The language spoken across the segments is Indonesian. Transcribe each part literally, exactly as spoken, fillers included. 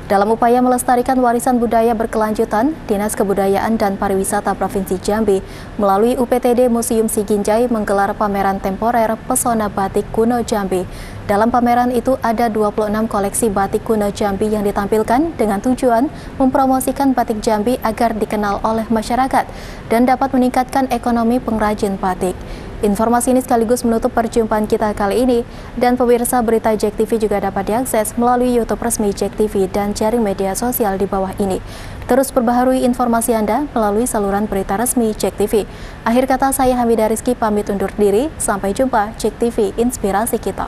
Dalam upaya melestarikan warisan budaya berkelanjutan, Dinas Kebudayaan dan Pariwisata Provinsi Jambi melalui U P T D Museum Siginjai menggelar pameran temporer Pesona Batik Kuno Jambi. Dalam pameran itu ada dua puluh enam koleksi batik kuno Jambi yang ditampilkan dengan tujuan mempromosikan batik Jambi agar dikenal oleh masyarakat dan dapat meningkatkan ekonomi pengrajin batik. Informasi ini sekaligus menutup perjumpaan kita kali ini, dan pemirsa berita Jek T V juga dapat diakses melalui YouTube resmi Jek T V dan jaring media sosial di bawah ini. Terus perbaharui informasi Anda melalui saluran berita resmi Jek T V. Akhir kata, saya Hamidah Rizky pamit undur diri. Sampai jumpa. Jek T V, inspirasi kita.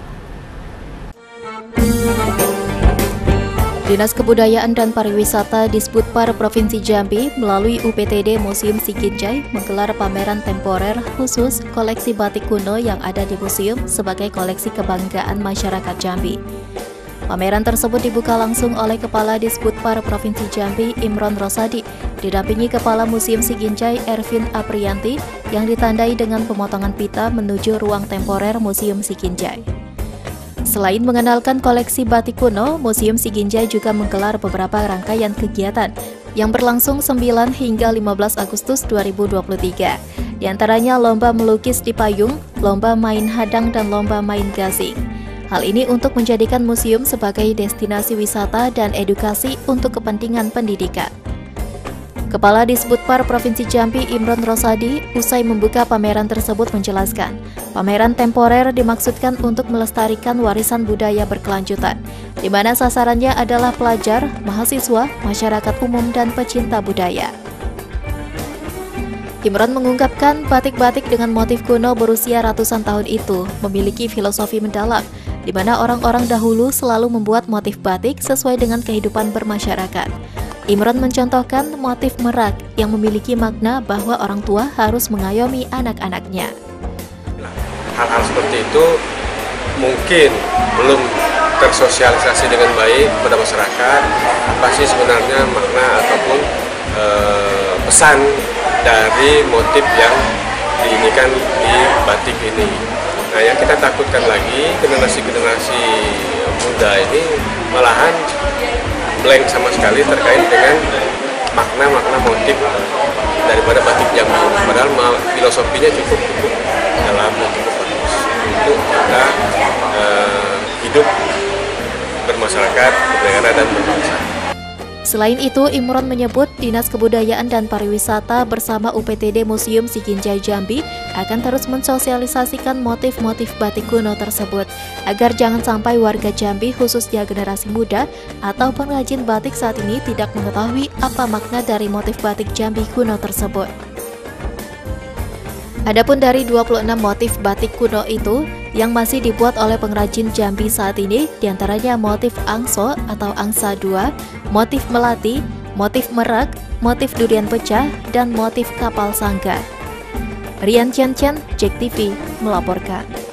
Dinas Kebudayaan dan Pariwisata Disbudpar Provinsi Jambi melalui U P T D Museum Siginjai menggelar pameran temporer khusus koleksi batik kuno yang ada di museum sebagai koleksi kebanggaan masyarakat Jambi. Pameran tersebut dibuka langsung oleh Kepala Disbudpar Provinsi Jambi Imron Rosadi, didampingi Kepala Museum Siginjai Ervin Aprianti yang ditandai dengan pemotongan pita menuju ruang temporer Museum Siginjai. Selain mengenalkan koleksi batik kuno, Museum Siginjai juga menggelar beberapa rangkaian kegiatan yang berlangsung sembilan hingga lima belas Agustus dua ribu dua puluh tiga. Di antaranya lomba melukis di payung, lomba main hadang, dan lomba main gasing. Hal ini untuk menjadikan museum sebagai destinasi wisata dan edukasi untuk kepentingan pendidikan. Kepala Disbudpar Provinsi Jambi Imron Rosadi usai membuka pameran tersebut menjelaskan, pameran temporer dimaksudkan untuk melestarikan warisan budaya berkelanjutan, di mana sasarannya adalah pelajar, mahasiswa, masyarakat umum, dan pecinta budaya. Imron mengungkapkan batik-batik dengan motif kuno berusia ratusan tahun itu memiliki filosofi mendalam, di mana orang-orang dahulu selalu membuat motif batik sesuai dengan kehidupan bermasyarakat. Imron mencontohkan motif merak yang memiliki makna bahwa orang tua harus mengayomi anak-anaknya. Hal-hal seperti itu mungkin belum tersosialisasi dengan baik pada masyarakat. Apa sih sebenarnya makna ataupun e, pesan dari motif yang diinikan di batik ini. Nah, yang kita takutkan lagi, generasi-generasi muda ini malahan blank sama sekali terkait dengan makna-makna motif daripada batik Jambi. Padahal filosofinya cukup cukup dalam dan cukup bagus untuk kita uh, hidup bermasyarakat, bernegara, dan berbangsa. Selain itu, Imron menyebut Dinas Kebudayaan dan Pariwisata bersama U P T D Museum Siginjai Jambi akan terus mensosialisasikan motif-motif batik kuno tersebut agar jangan sampai warga Jambi khususnya generasi muda atau pengrajin batik saat ini tidak mengetahui apa makna dari motif batik Jambi kuno tersebut. Adapun dari dua puluh enam motif batik kuno itu yang masih dibuat oleh pengrajin Jambi saat ini, diantaranya motif angso atau angsa dua, motif melati, motif merak, motif durian pecah, dan motif kapal sangga. Rian Chen Chen, Jek T V melaporkan.